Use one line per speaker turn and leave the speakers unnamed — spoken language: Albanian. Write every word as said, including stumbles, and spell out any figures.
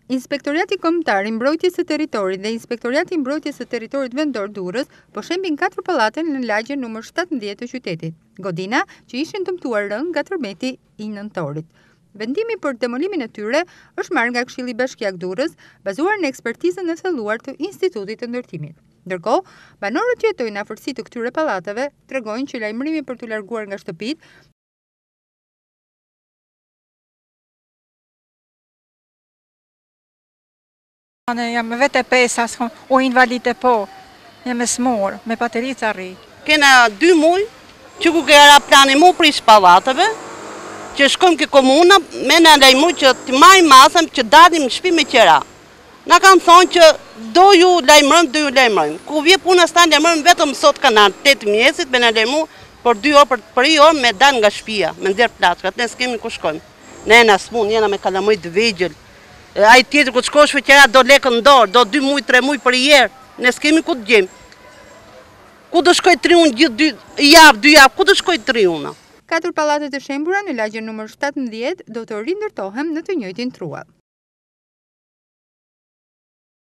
Inspektorati Kombëtar i Mbrojtjes së Territorit dhe Inspektorati i Mbrojtjes së Territorit Vendor Durrës po shembin katër pallate në lagjen numër shtatëmbëdhjetë të qytetit, godina që ishin dëmtuar rënd nga tërmeti i nëntorit. Vendimi për demolimin e tyre është marrë nga Këshilli Bashkiak Durrës, bazuar në ekspertizën e thelluar të Institutit të Ndërtimit. Ndërkohë, banorët që jetojnë në afërsi të këtyre pallateve tregojnë që lajmërimi për t'u larguar nga shtëpitë
Ne jam vete pesa, o invalide po, jam e smur, me paterica rri.
Kena dy muj, që ku kera plani mu prish pallateve, që shkojmë ke komuna, me në lejmu që të majmë masëm që dalim në shpi me qera. Na kanë thonë që do ju lejmërëm, do ju lejmërëm. Ku vje puna s'ta lejmërëm, vetëm sot kanë tetë mjesit, me në lejmu për dy orë, për për i orë me dal nga shpia, me ndjerë plaçkat, ne s'kemi ku shkojmë. Ne në smun, jena me kalamoj të vegjël. A i tjetër ku të shkosh për qera do lekën ndorë, do dy muj, tre muj për i jerë, ne s'kemi ku të gjemë. Ku do shkoj tri unë gjithë dy javë, dy javë, ku do shkoj tri unë?
Katër pallate të shembura në lagjen numër shtatëmbëdhjetë do të rindërtohen në të njëjtin truall.